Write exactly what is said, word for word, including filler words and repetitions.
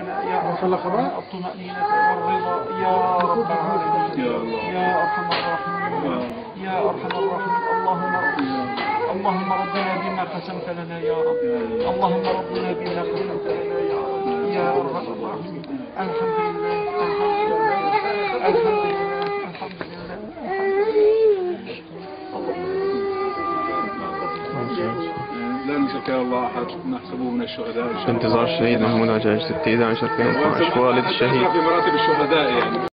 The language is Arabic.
لنا يا أرحم الطمأنينة والرضا يا رب العالمين يا أرحم الراحمين يا أرحم الراحمين. اللهم رب اللهم ربنا بما قسمت لنا يا رب، اللهم ربنا بما قسمت لنا يا رب يا أرحم الراحمين. الحمد لله الحمد لله الحمد لله الحمد لله لا نزكى الله أحد، نحسبه من الشهداء. انتظار الشهيد محمود عجاج ستة عشر ألفين واثني عشر والد الشهيد في مراتب الشهداء يعني.